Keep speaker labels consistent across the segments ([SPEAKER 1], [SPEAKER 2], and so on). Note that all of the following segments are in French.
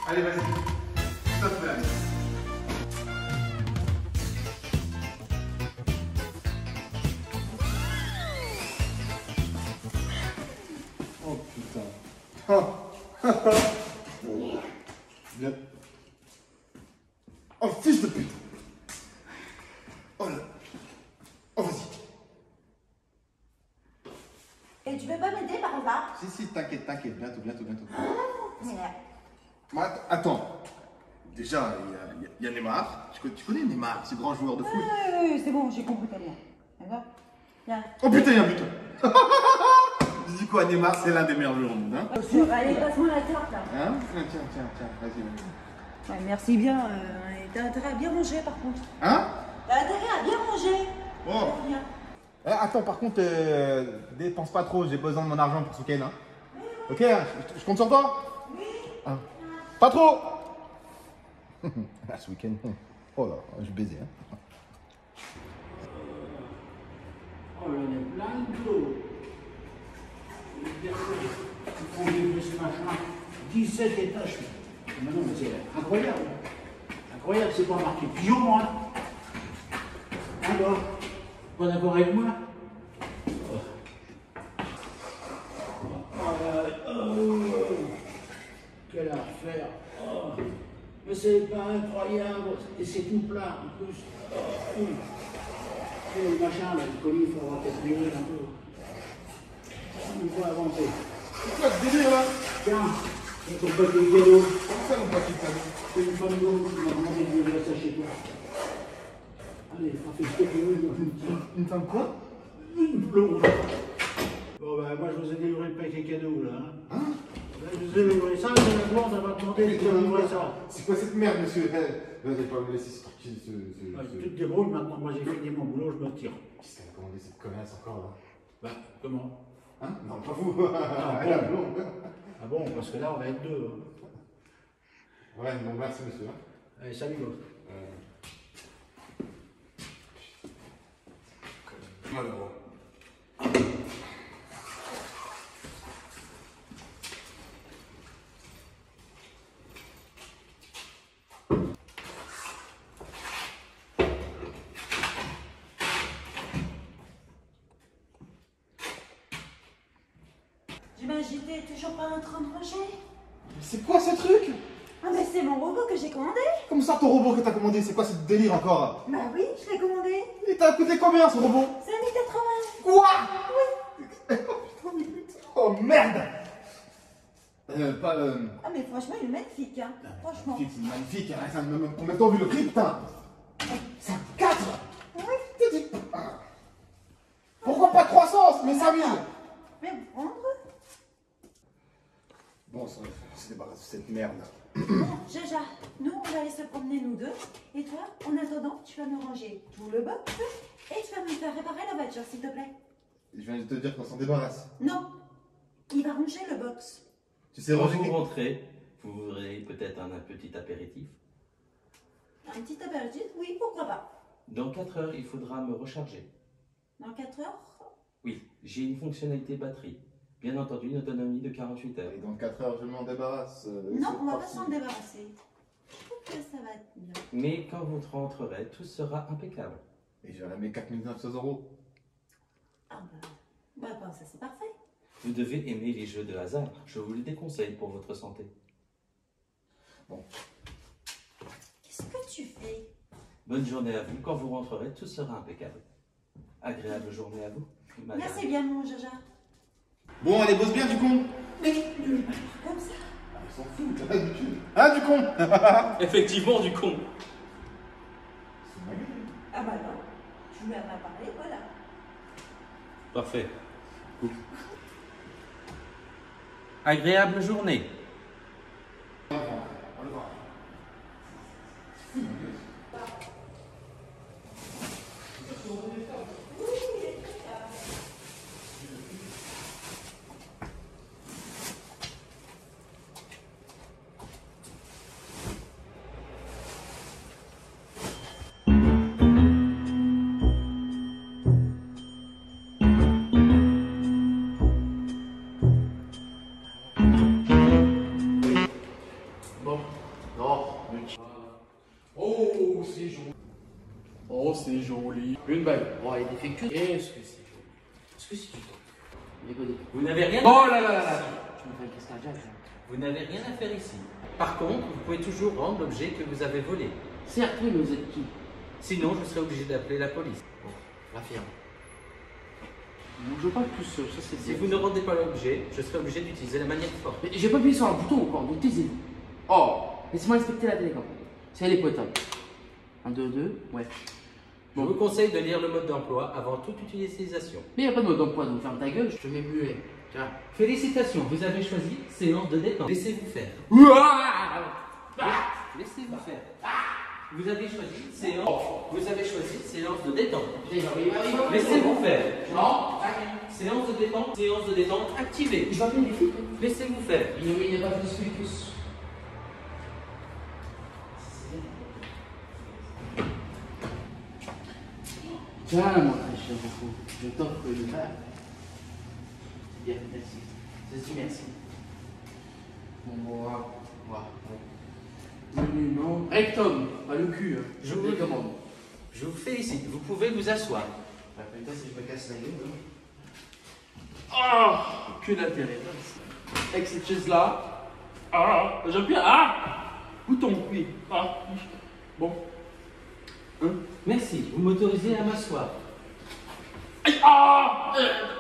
[SPEAKER 1] Allez, vas-y. Stop là. Oh putain. Viens. Oh fils de pute. Oh là. Oh vas-y.
[SPEAKER 2] Et tu peux pas m'aider par hasard?
[SPEAKER 1] Si, t'inquiète, bientôt.
[SPEAKER 2] Merde.
[SPEAKER 1] Attends. Déjà, il y a Neymar. Tu connais Neymar, ce grand joueur de foot?
[SPEAKER 2] Oui, c'est bon, j'ai compris tellement. D'accord? Viens.
[SPEAKER 1] Oh putain, il y a un but. Tu dis quoi, Neymar, c'est l'un des meilleurs joueurs au monde, hein?
[SPEAKER 2] Allez, passe-moi la tarte là.
[SPEAKER 1] Hein? Tiens, vas-y.
[SPEAKER 2] Ouais, merci bien. T'as intérêt à bien manger par contre.
[SPEAKER 1] Hein?
[SPEAKER 2] T'as intérêt à bien manger.
[SPEAKER 1] Oh.
[SPEAKER 2] Viens.
[SPEAKER 1] Attends, par contre, dépense pas trop, j'ai besoin de mon argent pour ce week-end. Hein. Ok, je compte sur toi?
[SPEAKER 2] Oui.
[SPEAKER 1] Ah. Pas trop. Ce week-end, oh là, je vais baiser. Hein.
[SPEAKER 3] Oh, il y en a plein de boulot. Les personnes qui font vivre ce machin, 17 étages. Mais non, mais c'est incroyable. Incroyable, c'est pas marqué pigeon, hein. Alors, pas d'accord avec moi? Quelle affaire. Oh. Mais c'est pas incroyable. Et c'est tout plat en plus. Oh. Et le machin, là, le colis, il faudra peut-être régler un peu. Il faut avancer.
[SPEAKER 1] C'est quoi ce délire là?
[SPEAKER 3] Tiens, c'est ton paquet de cadeaux.
[SPEAKER 1] Comment ça, mon paquet de cadeaux?
[SPEAKER 3] C'est une femme d'eau qui m'a demandé de livrer ça chez toi. Allez, on fait ce que tu veux.
[SPEAKER 1] Une femme quoi?
[SPEAKER 3] Une blonde. Bon, ben, moi, je vous ai délivré le paquet cadeau, là. Hein? Là, je vous ai délivré ça, et la blonde, elle va demander de livrer ça.
[SPEAKER 1] C'est quoi cette merde, monsieur? Vous n'allez pas me laisser sortir ce...
[SPEAKER 3] Tu te débrouilles maintenant, moi j'ai fini mon boulot, je me tire.
[SPEAKER 1] Qu'est-ce qu'elle a commandé cette connasse encore là?
[SPEAKER 3] Bah, comment?
[SPEAKER 1] Hein? Non, pas vous.
[SPEAKER 3] Ah,
[SPEAKER 1] La
[SPEAKER 3] bon.
[SPEAKER 1] blonde.
[SPEAKER 3] Ah bon, parce que là, on va être deux. Hein.
[SPEAKER 1] Ouais, bon, merci monsieur. Hein.
[SPEAKER 3] Allez, salut, gars.
[SPEAKER 1] Malheureux.
[SPEAKER 2] J'imagine t'es toujours pas en train de ranger.
[SPEAKER 1] Mais c'est quoi ce truc?
[SPEAKER 2] Ah mais c'est mon robot que j'ai commandé.
[SPEAKER 1] Comment ça ton robot que t'as commandé? C'est quoi ce délire encore?
[SPEAKER 2] Bah oui, je l'ai commandé.
[SPEAKER 1] Il t'a coûté combien ce robot?
[SPEAKER 2] C'est 1,80 €.
[SPEAKER 1] Quoi?
[SPEAKER 2] Oui.
[SPEAKER 1] Oh putain, oh merde!
[SPEAKER 2] Ah mais franchement, il est magnifique, hein. Franchement.
[SPEAKER 1] C'est magnifique, hein. Ça me combien de temps vu le prix, putain? 4!
[SPEAKER 2] Oui.
[SPEAKER 1] Pourquoi pas 300? Mais 5000!
[SPEAKER 2] Mais prendre.
[SPEAKER 1] Bon, ça se débarrasse de cette merde.
[SPEAKER 2] Bon, Jaja, nous on va aller se promener nous deux. Et toi, en attendant, tu vas me ranger tout le box et tu vas me faire réparer la voiture, s'il te plaît.
[SPEAKER 1] Je viens de te dire qu'on s'en débarrasse.
[SPEAKER 2] Non, il va ranger le box.
[SPEAKER 1] Tu sais
[SPEAKER 4] Quand
[SPEAKER 1] ranger
[SPEAKER 4] vous rentrez, vous voudrez peut-être un petit apéritif.
[SPEAKER 2] Un petit apéritif, oui, pourquoi pas.
[SPEAKER 4] Dans 4 heures, il faudra me recharger.
[SPEAKER 2] Dans 4 heures.
[SPEAKER 4] Oui, j'ai une fonctionnalité batterie. Bien entendu, une autonomie de 48 heures.
[SPEAKER 1] Et dans 4 heures, je m'en débarrasse.
[SPEAKER 2] Non, on va pas s'en débarrasser. Je trouve que ça va être bien.
[SPEAKER 4] Mais quand vous rentrerez, tout sera impeccable.
[SPEAKER 1] Et j'ai ramé 4900 €.
[SPEAKER 2] Ah bah ça c'est parfait.
[SPEAKER 4] Vous devez aimer les jeux de hasard. Je vous les déconseille pour votre santé.
[SPEAKER 1] Bon.
[SPEAKER 2] Qu'est-ce que tu fais?
[SPEAKER 4] Bonne journée à vous. Quand vous rentrerez, tout sera impeccable. Agréable journée à vous, madame.
[SPEAKER 2] Merci bien mon Jaja.
[SPEAKER 1] Bon, allez, bosse bien du con.
[SPEAKER 2] Mais comme ça.
[SPEAKER 1] Ils s'en foutent, t'as l'habitude. Hein, du con?
[SPEAKER 4] Effectivement, du con.
[SPEAKER 1] C'est ma gueule.
[SPEAKER 2] Ah bah non, je lui ai pas parlé, voilà.
[SPEAKER 4] Parfait. Agréable journée.
[SPEAKER 1] On le voit.
[SPEAKER 5] joli. Une bague. Oh, elle est défectueuse. Est-ce que c'est joli? Est-ce que c'est du temps? Déconne.
[SPEAKER 4] Vous n'avez rien
[SPEAKER 5] Oh là là là là. Tu me fais une crise cardiaque. Là.
[SPEAKER 4] Vous n'avez rien à faire ici. Par contre, vous pouvez toujours rendre l'objet que vous avez volé.
[SPEAKER 5] Certes, oui, mais vous êtes qui?
[SPEAKER 4] Sinon, je serai obligé d'appeler la police.
[SPEAKER 5] Bon, la firme. Non, je veux pas plus ça, c'est
[SPEAKER 4] Si vous ne rendez pas l'objet, je serai obligé d'utiliser la manière forte.
[SPEAKER 5] Mais j'ai pas appuyé sur un bouton encore, donc taisez-vous. Oh, laissez-moi inspecter la télécommande. C'est elle est potable. 1, 2, 2, ouais.
[SPEAKER 4] Je vous conseille de lire le mode d'emploi avant toute utilisation.
[SPEAKER 5] Mais il n'y a pas de mode d'emploi, donc ferme ta gueule, je te mets muet. Tiens.
[SPEAKER 4] Félicitations, vous avez choisi séance de détente. Laissez-vous faire. Laissez-vous faire. Vous avez choisi séance de détente. Laissez-vous faire.
[SPEAKER 5] Non.
[SPEAKER 4] Séance de détente activée.
[SPEAKER 5] Je vais appeler les flics.
[SPEAKER 4] Laissez-vous faire.
[SPEAKER 5] Il n'y a pas de spiritus. Tiens, mon très cher Rocco, je t'offre le verre. C'est bien, merci. Je dis merci. Bon, voilà. Menu, non. Rectum, pas le cul. Hein.
[SPEAKER 4] Je vous recommande. Je vous félicite. Vous pouvez vous asseoir.
[SPEAKER 5] Putain, si je me casse la gueule. Ah, que d'intérêt. Avec cette chaise-là. Ah, j'aime bien. Ah, bouton, oui. Ah, bon. Hein?
[SPEAKER 4] Merci. Vous m'autorisez à m'asseoir.
[SPEAKER 5] Aïe, ah,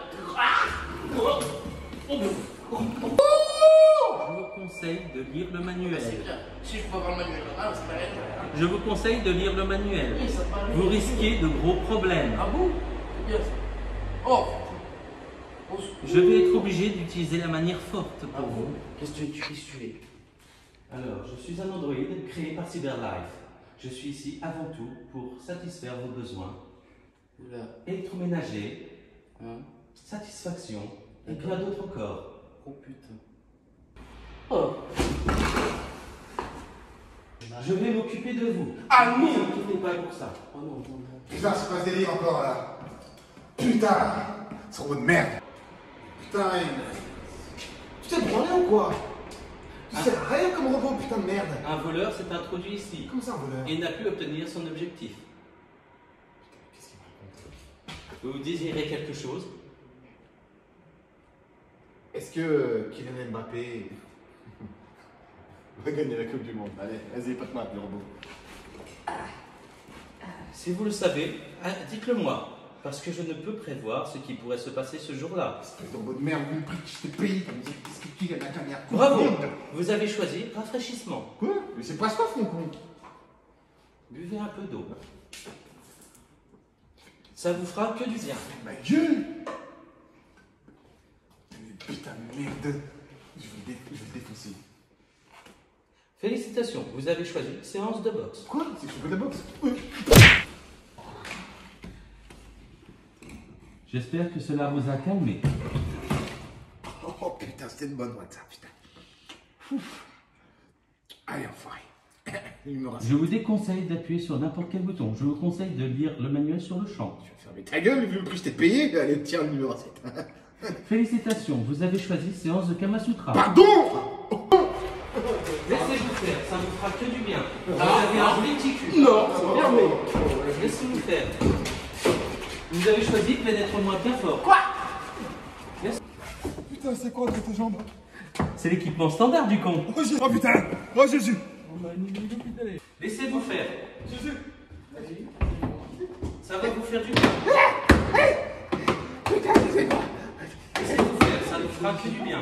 [SPEAKER 4] Je vous conseille de lire le manuel.
[SPEAKER 5] si je peux avoir le manuel, c'est pas elle.
[SPEAKER 4] Je vous conseille de lire le manuel.
[SPEAKER 5] Oui, ça paraît.
[SPEAKER 4] Vous risquez de gros problèmes.
[SPEAKER 5] Ah bon? C'est bien ça. Oh,
[SPEAKER 4] Je vais être obligé d'utiliser la manière forte pour vous.
[SPEAKER 5] Qu'est-ce que tu es?
[SPEAKER 4] Alors, je suis un androïde créé par CyberLife. Je suis ici avant tout pour satisfaire vos besoins
[SPEAKER 5] Oula.
[SPEAKER 4] électroménagers,
[SPEAKER 5] Hein?
[SPEAKER 4] satisfaction et plein d'autres encore.
[SPEAKER 5] Oh putain. Oh.
[SPEAKER 4] Je vais m'occuper de vous.
[SPEAKER 5] Ah non!
[SPEAKER 4] Ne vous inquiétez pas pour ça.
[SPEAKER 5] Oh non.
[SPEAKER 1] Putain, c'est pas ce délire encore là. Putain, ce robot de merde. Putain, tu t'es branlé ou quoi? Tu sais rien comme robot, putain de merde.
[SPEAKER 4] Un voleur s'est introduit ici
[SPEAKER 1] Comment ça, un voleur?
[SPEAKER 4] et n'a pu obtenir son objectif.
[SPEAKER 1] Qu'est-ce qu'il me raconte?
[SPEAKER 4] Vous désirez quelque chose?
[SPEAKER 1] Est-ce que Kylian Mbappé va gagner la Coupe du Monde? Allez, vas-y, passe-moi le robot.
[SPEAKER 4] Si vous le savez, dites-le moi, parce que je ne peux prévoir ce qui pourrait se passer ce jour-là.
[SPEAKER 1] Espèce de robot de merde, vu le prix que je t'ai payé, comme ça, qu'est-ce que Kylian a gagné?
[SPEAKER 4] Bravo! Vous avez choisi rafraîchissement.
[SPEAKER 1] Quoi? Mais c'est pas soif, mon con.
[SPEAKER 4] Buvez un peu d'eau. Ça vous fera que du bien.
[SPEAKER 1] Ma gueule! Putain de merde. Je vais le défoncer.
[SPEAKER 4] Félicitations, vous avez choisi séance de boxe.
[SPEAKER 1] Quoi? C'est le chocolat box?
[SPEAKER 4] J'espère que cela vous a calmé.
[SPEAKER 1] Oh putain, c'était une bonne boîte ça, putain. Ouf. Allez, enfoiré. Il me reste.
[SPEAKER 4] Je vous déconseille d'appuyer sur n'importe quel bouton. Je vous conseille de lire le manuel sur le champ.
[SPEAKER 1] Tu vas fermer ta gueule, vu le prix que je t'ai payé. Allez, tiens le numéro 7.
[SPEAKER 4] Félicitations, vous avez choisi séance de Kamasutra.
[SPEAKER 1] Pardon!
[SPEAKER 4] Laissez-vous faire, ça ne vous fera que du bien. Vous avez un joli petit cul.
[SPEAKER 5] Non, c'est bien, mais.
[SPEAKER 4] Laissez-vous faire. Vous avez choisi pénètre-moi bien fort.
[SPEAKER 5] Quoi?
[SPEAKER 1] Putain, c'est quoi entre tes jambes?
[SPEAKER 4] C'est l'équipement standard du con.
[SPEAKER 1] Oh, oh putain! Oh Jésus!
[SPEAKER 4] Laissez-vous faire. Ça va vous faire du bien.
[SPEAKER 1] Putain, laissez-moi!
[SPEAKER 4] Laissez-vous faire, ça ne vous fera que du bien.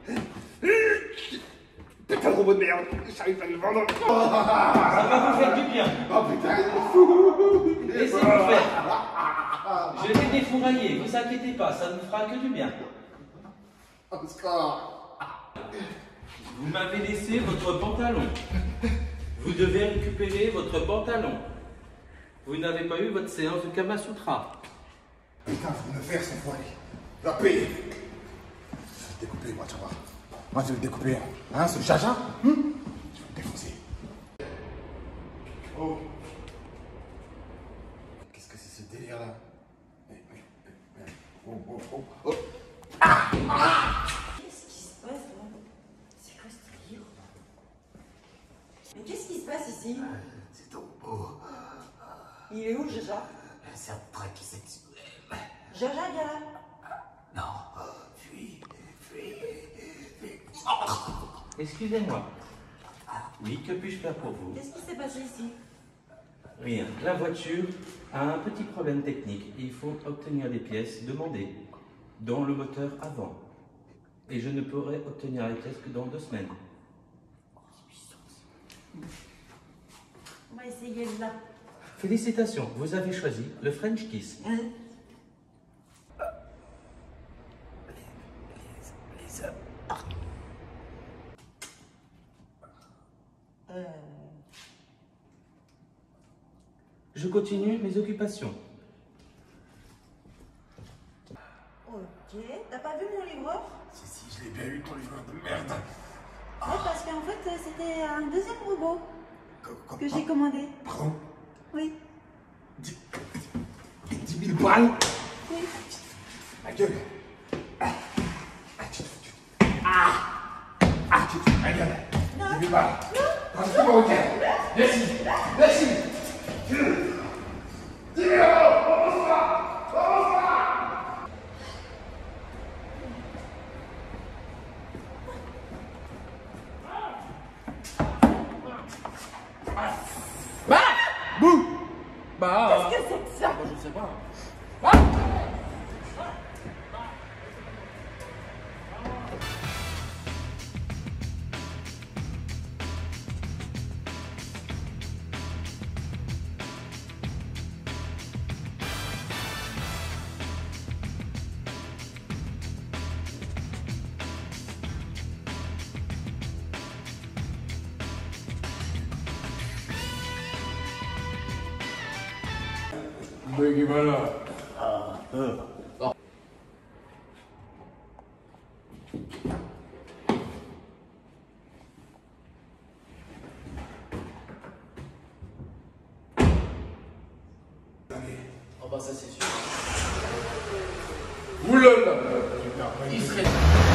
[SPEAKER 1] Putain de robot de merde! J'arrive pas à le vendre!
[SPEAKER 4] Ça va vous faire du bien.
[SPEAKER 1] Oh putain, il est fou!
[SPEAKER 4] Laissez-vous faire. Je vais défourailler, vous inquiétez pas, ça ne vous fera que du bien.
[SPEAKER 1] Oh, score!
[SPEAKER 4] Vous m'avez laissé votre pantalon. Vous devez récupérer votre pantalon. Vous n'avez pas eu votre séance de Kamasutra.
[SPEAKER 1] Putain, faut me faire cette fois. La paix! Je vais le découper, moi, tu vas voir. Moi, je vais le découper. Hein, ce jaja? Je vais le défoncer. Oh! Qu'est-ce que c'est ce délire là? Oh, oh, oh, oh!
[SPEAKER 2] Qu'est-ce qui se passe là? C'est quoi ce délire? Mais qu'est-ce qui se passe ici?
[SPEAKER 1] C'est ton beau.
[SPEAKER 2] Il est où, Jaja?
[SPEAKER 1] traque sexuelle.
[SPEAKER 2] Jaja, viens là.
[SPEAKER 1] Non. Fuis.
[SPEAKER 4] Excusez-moi. Oui, que puis-je faire pour vous?
[SPEAKER 2] Qu'est-ce qui s'est passé ici?
[SPEAKER 4] Rien. La voiture a un petit problème technique. Il faut obtenir des pièces demandées, dont le moteur avant. Et je ne pourrai obtenir les pièces que dans 2 semaines.
[SPEAKER 2] On va essayer là.
[SPEAKER 4] Félicitations, vous avez choisi le French Kiss.
[SPEAKER 2] Hein?
[SPEAKER 4] Je continue mes occupations.
[SPEAKER 2] Ok. T'as pas vu mon livreur?
[SPEAKER 1] Si, je l'ai bien eu, ton livreur de merde.
[SPEAKER 2] Ouais, parce qu'en fait, c'était un deuxième robot que j'ai
[SPEAKER 1] Ah,
[SPEAKER 2] commandé.
[SPEAKER 1] pardon?
[SPEAKER 2] Oui.
[SPEAKER 1] 10 000 balles?
[SPEAKER 2] Oui.
[SPEAKER 1] Ma gueule. Tu te fous de ma gueule. 10 000 balles. Tranquille, ok. Merci. 10 000 euros.
[SPEAKER 2] Qu'est-ce que c'est que ça?
[SPEAKER 5] Je sais pas.
[SPEAKER 1] Mais gimana?
[SPEAKER 5] Oh bah ça c'est sûr.
[SPEAKER 1] Oulala!
[SPEAKER 5] Il serait...